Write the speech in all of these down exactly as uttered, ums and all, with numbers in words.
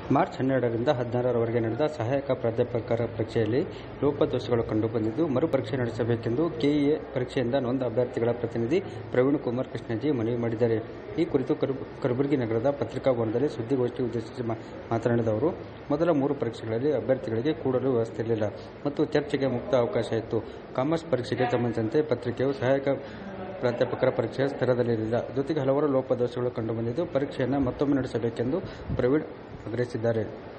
March ಹನ್ನೆರಡರಿಂದ ಹದಿನಾರರವರೆಗೆ ನಡೆದ ಸಹಾಯಕ ಪ್ರಾಧ್ಯಾಪಕರ ಪರೀಕ್ಷೆಯಲ್ಲಿ ಲೋಪದೋಷಗಳು ಕಂಡುಬಂದಿದ್ದು ಮರುಪರೀಕ್ಷೆ ನಡೆಸಬೇಕೆಂದು ಕೆಇಎ ಪರೀಕ್ಷೆಯಿಂದ ನೊಂದ ಅಭ್ಯರ್ಥಿಗಳ ಪ್ರತಿನಿಧಿ ಪ್ರವೀಣ್ ಕುಮಾರ್ ಕೃಷ್ಣಾಜಿ ಮನವಿ ಮಾಡಿದ್ದಾರೆ. ಈ ಕುರಿತು ಕಲಬುರಗಿ ನಗರದ ಪತ್ರಿಕಾಭವನದಲ್ಲಿ ಸುದ್ದಿಗೋಷ್ಠಿ ಉದ್ದೇಶಿಸಿ ಮಾತನಾಡಿದ ಅವರು, ಮೊದಲ ಮೂರು ಪರೀಕ್ಷೆಗಳಲ್ಲಿ ಅಭ್ಯರ್ಥಿಗಳಿಗೆ ಕೂಡಲು ವ್ಯವಸ್ಥೆ ಇರಲಿಲ್ಲ ಮತ್ತು ಚರ್ಚೆಗೆ ಮುಕ್ತ ಅವಕಾಶ ಇತ್ತು. ಕಾಮರ್ಸ್ ಪರೀಕ್ಷೆಗೆ ಸಂಬಂಧಿಸಿದಂತೆ ಪತ್ರಿಕೆಯು ಸಹಾಯಕ ಪ್ರಾಧ್ಯಾಪಕರ ಪರೀಕ್ಷೆಯ ಸ್ತರದಲ್ಲಿರಲಿಲ್ಲ. ಜೊತೆಗೆ ಹಲವಾರು ಲೋಪದೋಷಗಳು ಕಂಡುಬಂದಿದ್ದು ಪರೀಕ್ಷೆಯನ್ನು ಮತ್ತೊಮ್ಮೆ ನಡೆಸಬೇಕೆಂದು ಪ್ರವೀಣ್ ಆಗ್ರಹಿಸಿದ್ದಾರೆ.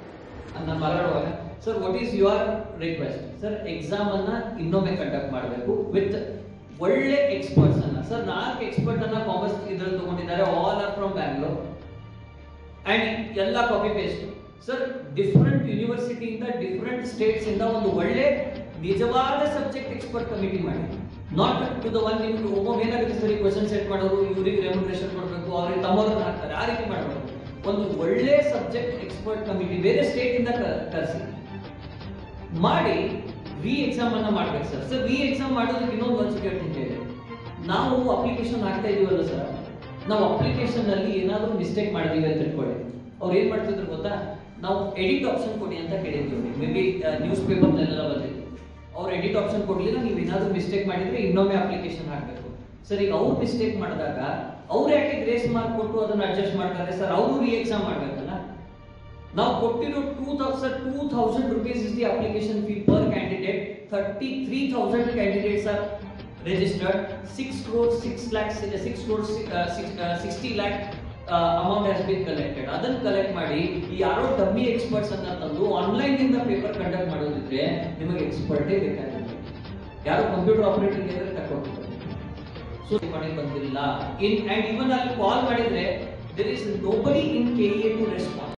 Sir, what is your request? Sir, exam ಅನ್ನ ಇನ್ನೊಮ್ಮೆ ಕಂಡಕ್ಟ್ ಮಾಡಬೇಕು ವಿತ್ ಒಳ್ಳೆ ಎಕ್ಸ್ಪರ್ಟ್ಸ್ ಅನ್ನ. ಸರ್, ನಾಲ್ಕು ಎಕ್ಸ್ಪರ್ಟ್ ಅನ್ನ ಕಾಮರ್ಸ್ ಇದ್ರಲ್ಲಿ ತಗೊಂಡಿದ್ದಾರೆ. All are from Bangalore and ಎಲ್ಲ ಕಾಪಿ ಪೇಸ್ಟ್. ಸರ್, ಡಿಫರೆಂಟ್ ಯೂನಿವರ್ಸಿಟಿಯಿಂದ ಡಿಫರೆಂಟ್ ಸ್ಟೇಟ್ಸ್ ಇಂದ ಒಂದು ಒಳ್ಳೆ ನಿಜವಾದ ಸಬ್ಜೆಕ್ಟ್ ಎಕ್ಸ್ಪರ್ಟ್ ಕಮಿಟಿ ಮಾಡಿ. ನಾಟ್ ಟು ದ ಒನ್ ನಿಮ್ಗೆ ಒಬ್ಬೊಮ್ಮೆ ಏನಾಗುತ್ತೆ ಸರಿ ಕ್ವಶನ್ ಸೆಟ್ ಮಾಡೋರು, ಇವ್ರಿಗೆ ರೆಮ್ಯುನರೇಷನ್ ಕೊಡಬೇಕು, ಅವ್ರಿಗೆ ತಮ್ಮವ್ರನ್ನ ಹಾಕ್ತಾರೆ, ಆ ರೀತಿ ಮಾಡಬೇಕು. ಒಂದು ಒಳ್ಳೆ ಸಬ್ಜೆಕ್ಟ್ ಎಕ್ಸ್ಪರ್ಟ್ ಕಮಿಟಿ ಬೇರೆ ಸ್ಟೇಟ್ ಇಂದ ಕರೆಸಿ ಮಾಡಿ ರಿ ಎಕ್ಸಾಮ್ ಅನ್ನ ಮಾಡ್ಬೇಕು. ಸರ್ ಸರ್ ರಿ ಎಕ್ಸಾಮ್ ಮಾಡೋದಕ್ಕೆ ಇನ್ನೊಂದು ಒಂದು ಕೇಳ್ತೀನಿ. ನಾವು ಅಪ್ಲಿಕೇಶನ್ ಹಾಕ್ತಾ ಇದೀವಲ್ಲ ಸರ್, ನಾವು ಅಪ್ಲಿಕೇಶನ್ ಅಲ್ಲಿ ಏನಾದ್ರು ಮಿಸ್ಟೇಕ್ ಮಾಡಿದೀವಿ ಅಂತ ತಿಳ್ಕೊಳ್ಳಿ. ಅವ್ರು ಏನ್ ಮಾಡ್ತಿದ್ರು ಗೊತ್ತಾ, ನಾವು ಎಡಿಟ್ ಆಪ್ಷನ್ ಕೊಡಿ ಅಂತ ಕೇಳಿದ್ವಿ. ಮೇ ಬಿ ನ್ಯೂಸ್ ಪೇಪರ್ನೆಲ್ಲ ಬಂದಿತ್ತು. ಅವ್ರು ಎಡಿಟ್ ಆಪ್ಷನ್ ಕೊಡ್ಲಿಲ್ಲ, ನೀವು ಏನಾದ್ರು ಮಿಸ್ಟೇಕ್ ಮಾಡಿದ್ರೆ ಇನ್ನೊಮ್ಮೆ ಅಪ್ಲಿಕೇಶನ್ ಹಾಕ್ಬೇಕು. ಸರ್, ಈಗ ಅವ್ರು ಮಿಸ್ಟೇಕ್ ಮಾಡಿದಾಗ ಅವ್ರು ಯಾಕೆ ಗ್ರೇಸ್ ಮಾರ್ಕ್ ಕೊಟ್ಟು ಅದನ್ನ ಅಡ್ಜಸ್ಟ್ ಮಾಡ್ತಾರೆ? ಸರ್, ಅವರು ರಿ ಎಕ್ಸಾಮ್ ಮಾಡ್ಬೇಕಲ್ಲ. ನಾವು ಕೊಟ್ಟಿರೋ two thousand two thousand rupees is the application fee per candidate. Thirty three thousand candidates are registered. Six crore six lakhs six crore sixty lakh amount has been collected. ಅದನ್ನ ಕಲೆಕ್ಟ್ ಮಾಡಿ ಈ ಯಾರೋ ಡಮ್ಮಿ ಎಕ್ಸ್ಪರ್ಟ್ಸ್ ಅನ್ನ ತಂದು ಆನ್ಲೈನ್ ಇಂದ ಪೇಪರ್ ಕಂಡಕ್ಟ್ ಮಾಡೋದಿದ್ರೆ ನಿಮಗೆ ಎಕ್ಸ್ಪರ್ಟೇ ಬೇಕಾಗಿಲ್ಲ. ಯಾರೋ ಕಂಪ್ಯೂಟರ್ ಆಪರೇಟರ್ ಇದ್ರೆ ತಕೊಂಡು ಸೊ ಮಾಡಿ ಬಂದಿಲ್ಲ. ಇನ್ ಅಂಡ್ ಇವನ್ ಅಲ್ಲಿ ಕಾಲ್ ಮಾಡಿದ್ರೆ there is nobody in K E A to respond.